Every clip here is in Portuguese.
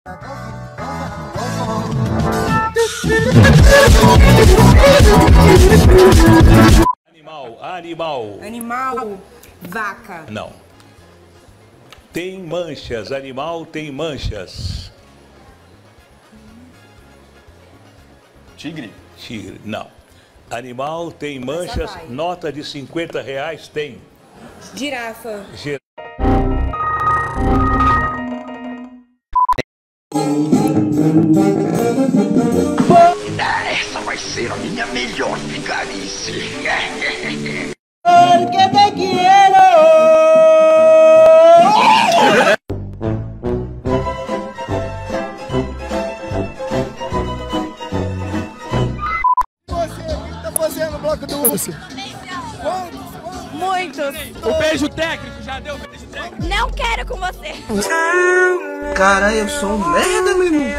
Animal, vaca. Não. Tem manchas, animal tem manchas. Tigre? Tigre, não. Animal tem manchas, nota de R$50 tem. Girafa. Essa vai ser a minha melhor vigarice. Porque te quiero. No bloco do urso. Muitos. O beijo técnico, já deu o beijo técnico? Não quero com você. Cara, eu sou um merda, meu irmão.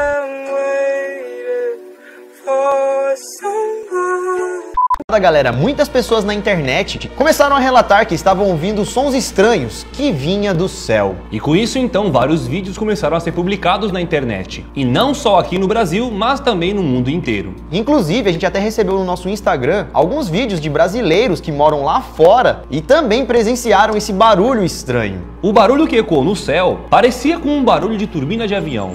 Galera, muitas pessoas na internet começaram a relatar que estavam ouvindo sons estranhos que vinha do céu. E com isso então vários vídeos começaram a ser publicados na internet. E não só aqui no Brasil, mas também no mundo inteiro. Inclusive a gente até recebeu no nosso Instagram alguns vídeos de brasileiros que moram lá fora e também presenciaram esse barulho estranho. O barulho que ecoou no céu parecia com um barulho de turbina de avião.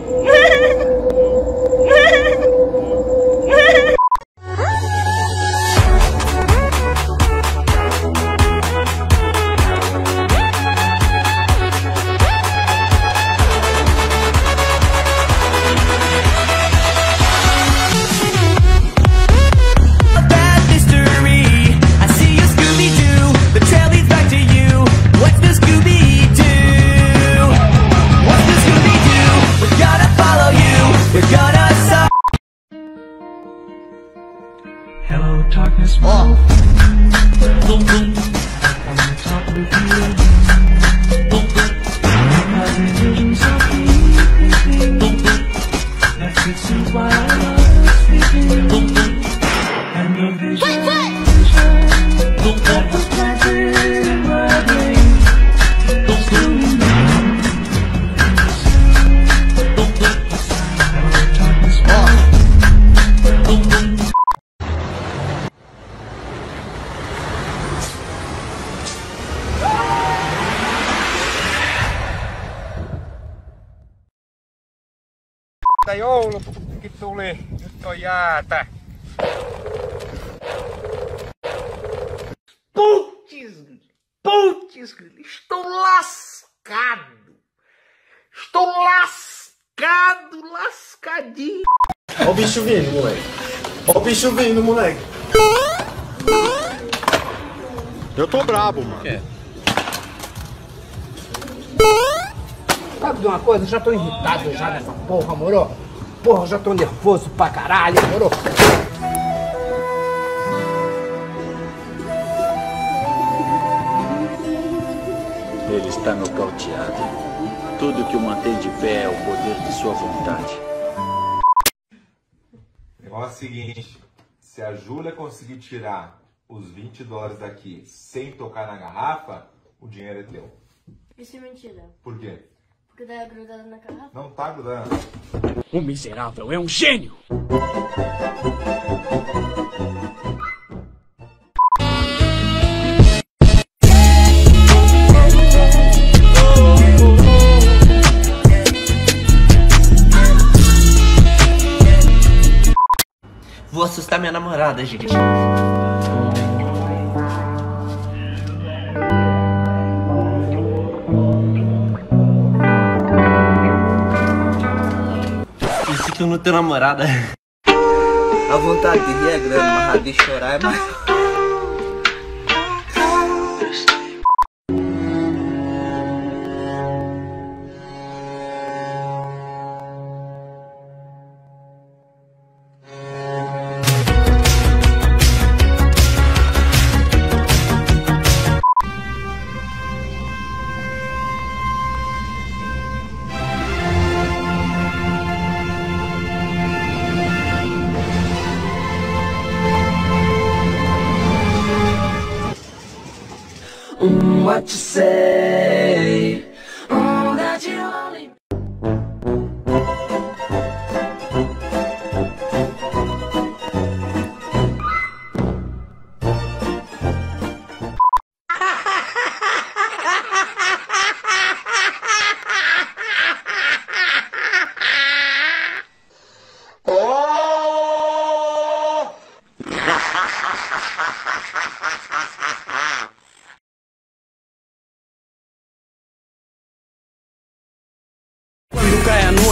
Joulupukin tuli, nyt on jäätä. Putz, estou lascado. Estou lascado, lascadinho. Olha o bicho vindo, moleque. Olha o bicho vindo, moleque. Eu tô brabo, mano. Sabe de uma coisa? Eu já tô irritado já nessa porra, moro? Porra, eu já tô nervoso pra caralho, moro? Ele está nocauteado. Tudo que o mantém de pé é o poder de sua vontade. O negócio é o seguinte, se a Júlia conseguir tirar os $20 daqui sem tocar na garrafa, o dinheiro é teu. Isso é mentira. Por quê? Porque tá grudado na garrafa. Não tá grudando. O miserável é um gênio! Vou assustar minha namorada, gente. Isso que eu não tenho namorada. A vontade de rir é grande, mas a de chorar é mais... What you say? That you only...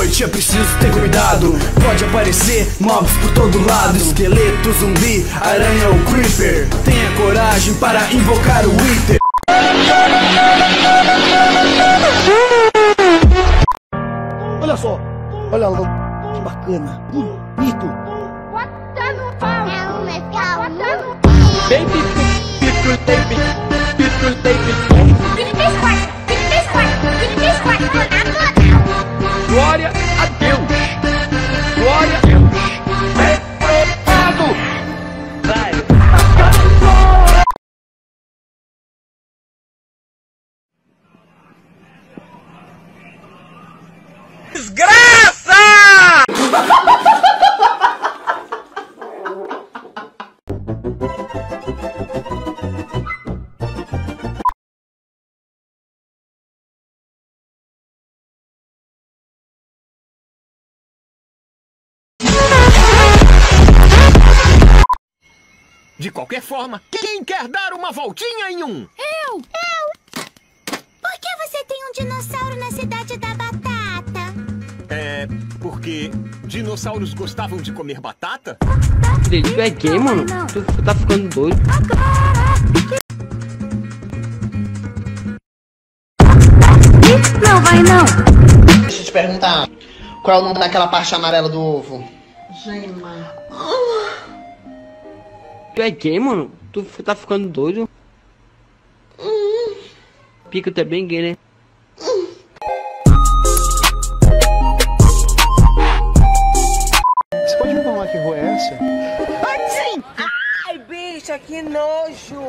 noite é preciso ter cuidado. Pode aparecer mobs por todo lado, esqueleto, zumbi, aranha ou creeper. Tenha coragem para invocar o Wither. Olha só, olha lá, que bacana, bonito. Bota no pau, é um legal. Bota no Baby, glória a Deus, glória a Deus. Reprovado. Vai. Desgraça! De qualquer forma, quem quer dar uma voltinha em um? Eu! Por que você tem um dinossauro na cidade da batata? É... porque dinossauros gostavam de comer batata? Tu é gay, mano? Tu tá ficando doido. Não vai não. Deixa eu te perguntar, qual é o nome daquela parte amarela do ovo? Gema. Tu é gay, mano? Tu tá ficando doido? Pica, tu é bem gay, né? Você pode me falar que rua é essa? Ai, sim! Ai, bicha, que nojo!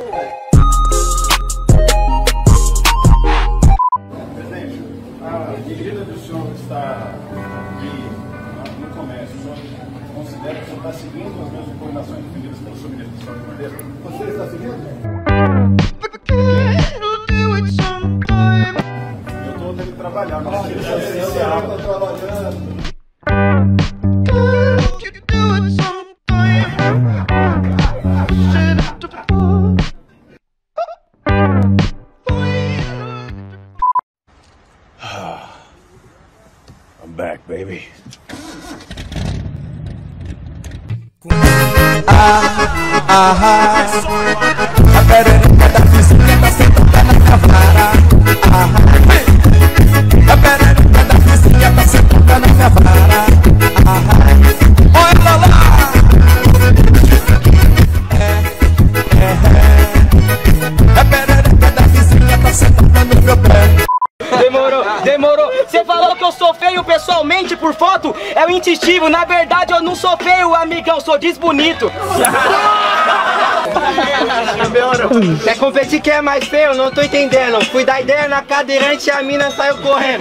Presidente, a medida do senhor está aqui no comércio, o senhor considera que o senhor está seguindo as mesmas recomendações definidas pelo seu ministro de Saúde brasileiro? Você está seguindo? Eu estou tendo que trabalhar, mas você está trabalhando. I'm back, baby. A perereca da vizinha tá sentada na cavara. A perereca da vizinha tá sentada na cavara. Olha lá! A perereca da vizinha tá sentada no meu pé. Demorou. Você falou que eu sou feio pessoalmente por foto? É o intestivo, na verdade eu não sou feio, amigão, sou desbonito. Quer competir quem é mais feio? Não tô entendendo. Fui dar ideia na cadeirante e a mina saiu correndo.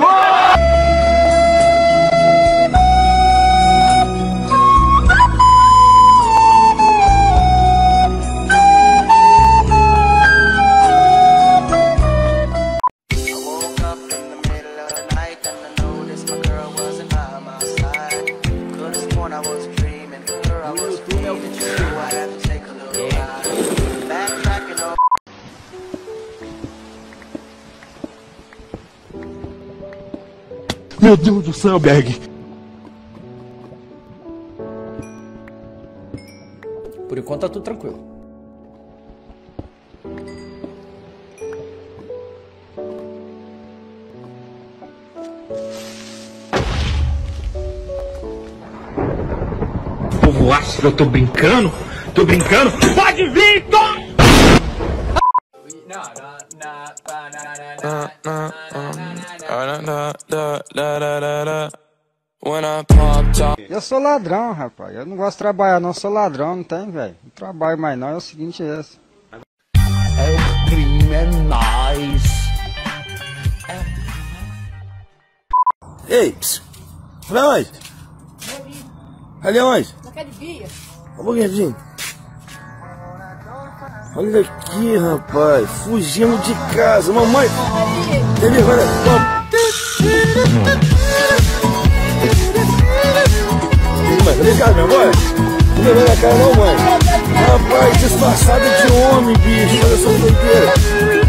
Meu Deus do céu, Berg. Por enquanto tá tudo tranquilo. O povo acha que eu tô brincando? Pode vir, Tom! Eu sou ladrão, rapaz. Eu não gosto de trabalhar, não. Eu sou ladrão, não tem, velho. Não trabalho mais, não. É o seguinte, é esse. O crime é nice. Ei, psiu. Vai onde? Ali onde? Na academia. Vamos, Guedinho. Olha aqui, rapaz. Fugindo de casa. Mamãe. Tem vergonha. Vem cá, minha mãe. Não tem vergonha na cara não, mãe. Rapaz, disfarçado de homem, bicho. Olha só que doideira.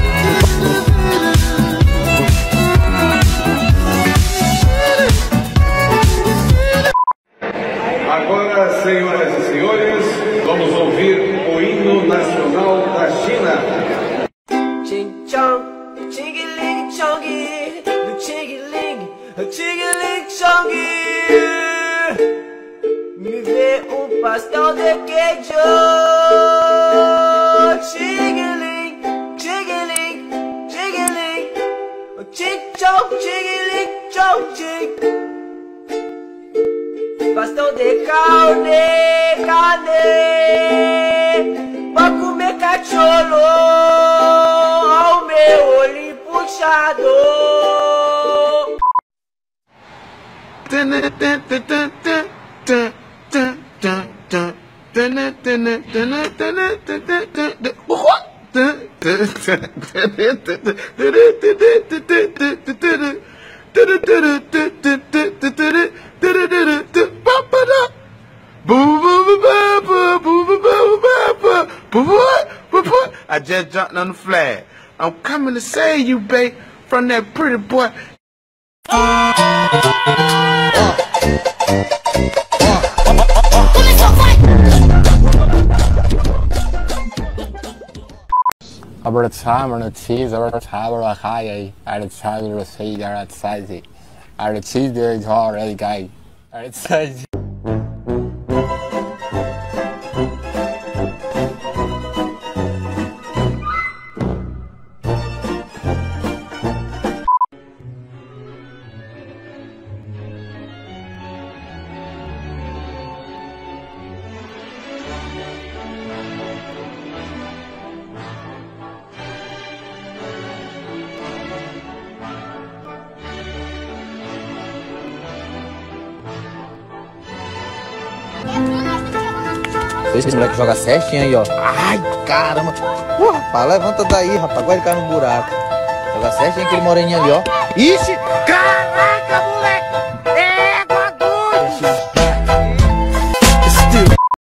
pastel de queijo. Chiguilim, chiguilim, chiguilim. Chichou, chiguilim, chou, chig. Pastel de carne, carne. Pra comer cachorro. Ao meu olho puxado. I just jumped on the flag. I'm coming to save you, babe, from that pretty boy. Aber das haben wir nicht cheese, aber das haben wir high. Das haben wir see, that's size. The cheese there is already guy. It's size. Esse moleque joga certinho aí, ó. Ai, caramba. Rapaz, levanta daí, rapaz. Agora ele cai no buraco. Joga certinho aquele moreninho ali, ó. Ixi, caraca, moleque.